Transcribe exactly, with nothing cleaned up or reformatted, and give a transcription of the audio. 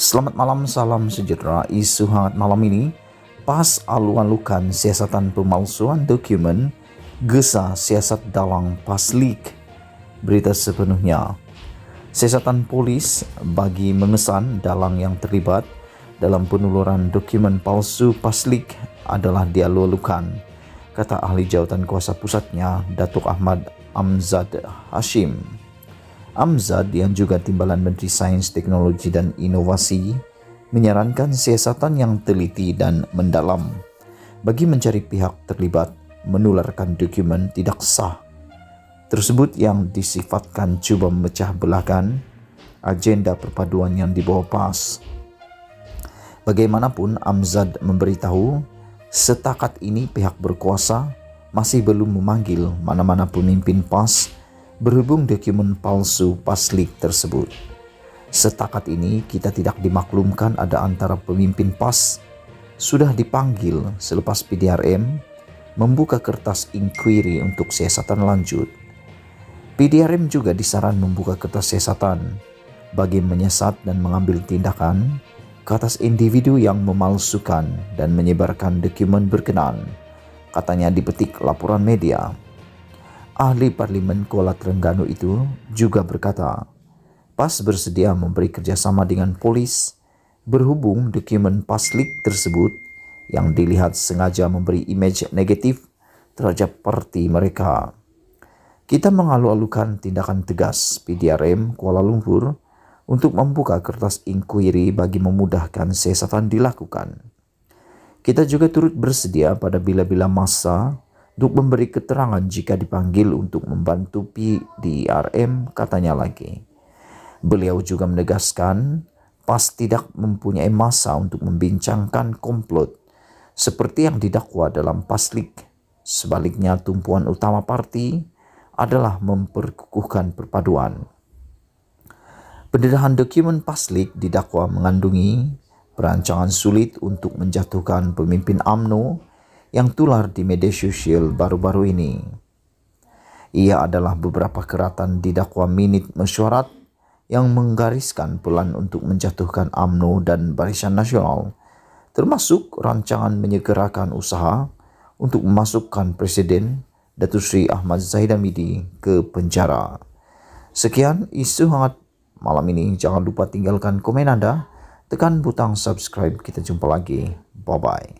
Selamat malam, salam sejahtera. Isu hangat malam ini, pas alu-alukan siasatan pemalsuan dokumen, gesa siasat dalang Paslik. Berita sepenuhnya. Siasatan polis bagi mengesan dalang yang terlibat dalam penuluran dokumen palsu Paslik adalah dialu-alukan, kata ahli jawatan kuasa pusatnya, Datuk Ahmad Amzad Hashim. Amzad yang juga Timbalan Menteri Sains, Teknologi dan Inovasi menyarankan siasatan yang teliti dan mendalam bagi mencari pihak terlibat menularkan dokumen tidak sah tersebut yang disifatkan cuba memecah belahkan agenda perpaduan yang dibawa PAS. Bagaimanapun, Amzad memberitahu setakat ini pihak berkuasa masih belum memanggil mana-mana pemimpin PAS berhubung dokumen palsu Paslik tersebut. Setakat ini kita tidak dimaklumkan ada antara pemimpin PAS sudah dipanggil selepas P D R M membuka kertas inquiry untuk siasatan lanjut. P D R M juga disaran membuka kertas siasatan bagi menyesat dan mengambil tindakan ke atas individu yang memalsukan dan menyebarkan dokumen berkenaan, katanya dipetik laporan media. Ahli Parlimen Kuala Terengganu itu juga berkata, PAS bersedia memberi kerjasama dengan polis berhubung dokumen Paslik tersebut yang dilihat sengaja memberi imej negatif terhadap parti mereka. Kita mengalu-alukan tindakan tegas P D R M Kuala Lumpur untuk membuka kertas inquiry bagi memudahkan siasatan dilakukan. Kita juga turut bersedia pada bila-bila masa untuk memberi keterangan jika dipanggil untuk membantu P D R M, katanya lagi. Beliau juga menegaskan PAS tidak mempunyai masa untuk membincangkan komplot seperti yang didakwa dalam Paslik. Sebaliknya, tumpuan utama parti adalah memperkukuhkan perpaduan. Pendedahan dokumen Paslik didakwa mengandungi perancangan sulit untuk menjatuhkan pemimpin U M N O yang tular di media sosial baru-baru ini. Ia adalah beberapa keratan didakwa minit mesyuarat yang menggariskan pelan untuk menjatuhkan U M N O dan Barisan Nasional, termasuk rancangan menyegerakan usaha untuk memasukkan Presiden Datuk Seri Ahmad Zahid Hamidi ke penjara. Sekian isu hangat malam ini. Jangan lupa tinggalkan komen Anda, tekan butang subscribe. Kita jumpa lagi. Bye-bye.